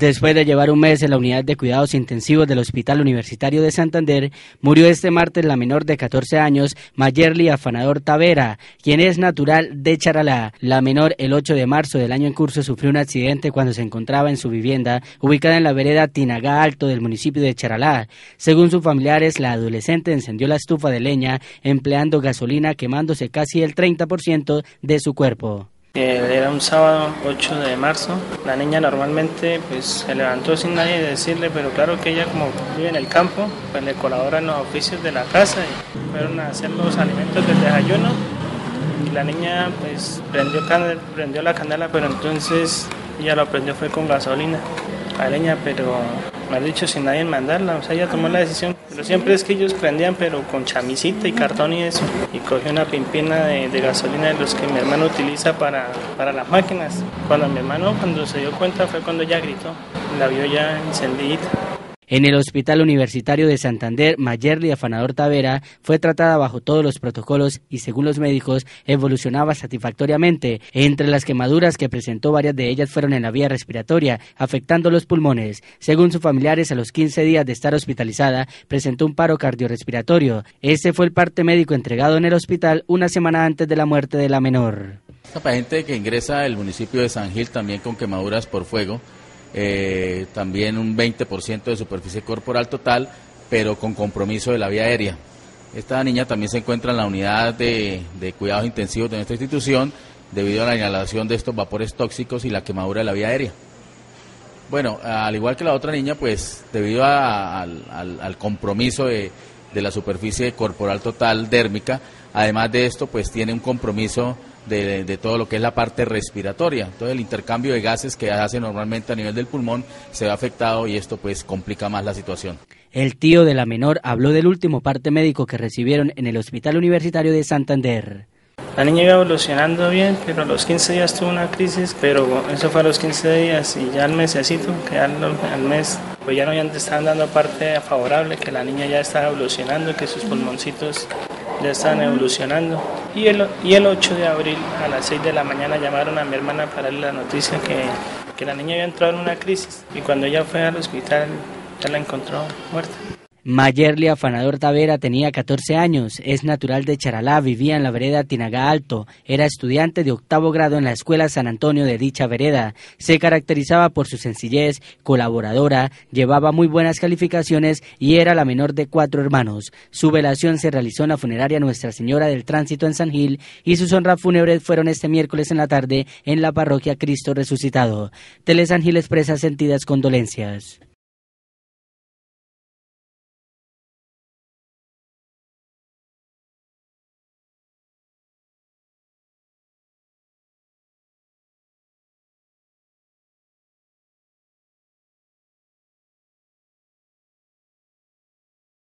Después de llevar un mes en la unidad de cuidados intensivos del Hospital Universitario de Santander, murió este martes la menor de 14 años, Mayerly Afanador Tavera, quien es natural de Charalá. La menor, el 8 de marzo del año en curso, sufrió un accidente cuando se encontraba en su vivienda, ubicada en la vereda Tinagá Alto del municipio de Charalá. Según sus familiares, la adolescente encendió la estufa de leña empleando gasolina, quemándose casi el 30% de su cuerpo. Era un sábado 8 de marzo, la niña normalmente pues se levantó sin nadie decirle, pero claro que ella como vive en el campo, pues le colabora en los oficios de la casa y fueron a hacer los alimentos del desayuno y la niña pues prendió la candela, pero entonces ella lo prendió fue con gasolina, a leña, pero me ha dicho sin nadie mandarla, o sea ella tomó la decisión, pero siempre es que ellos prendían pero con chamisita y cartón y eso, y cogió una pimpina de gasolina de los que mi hermano utiliza para las máquinas. Cuando se dio cuenta fue cuando ella gritó, la vio ya encendidita. En el Hospital Universitario de Santander, Mayerly Afanador Tavera fue tratada bajo todos los protocolos y, según los médicos, evolucionaba satisfactoriamente. Entre las quemaduras que presentó, varias de ellas fueron en la vía respiratoria, afectando los pulmones. Según sus familiares, a los 15 días de estar hospitalizada, presentó un paro cardiorrespiratorio. Este fue el parte médico entregado en el hospital una semana antes de la muerte de la menor. Esta paciente que ingresa al municipio de San Gil también con quemaduras por fuego, también un 20% de superficie corporal total, pero con compromiso de la vía aérea. Esta niña también se encuentra en la unidad de cuidados intensivos de nuestra institución debido a la inhalación de estos vapores tóxicos y la quemadura de la vía aérea. Bueno, al igual que la otra niña, pues debido al compromiso de la superficie corporal total dérmica, además de esto, pues tiene un compromiso de todo lo que es la parte respiratoria. Entonces el intercambio de gases que hace normalmente a nivel del pulmón se ve afectado y esto pues complica más la situación. El tío de la menor habló del último parte médico que recibieron en el Hospital Universitario de Santander. La niña iba evolucionando bien, pero a los 15 días tuvo una crisis, pero eso fue a los 15 días y ya al mesecito, que al mes, pues ya no estaban dando parte favorable, que la niña ya estaba evolucionando, que sus pulmoncitos ya estaban evolucionando. Y el 8 de abril a las 6 de la mañana llamaron a mi hermana para darle la noticia que la niña había entrado en una crisis y cuando ella fue al hospital ya la encontró muerta. Mayerly Afanador Tavera tenía 14 años, es natural de Charalá, vivía en la vereda Tinagá Alto, era estudiante de 8º grado en la Escuela San Antonio de dicha vereda. Se caracterizaba por su sencillez, colaboradora, llevaba muy buenas calificaciones y era la menor de 4 hermanos. Su velación se realizó en la funeraria Nuestra Señora del Tránsito en San Gil y sus honras fúnebres fueron este miércoles en la tarde en la parroquia Cristo Resucitado. Tele San Gil expresa sentidas condolencias.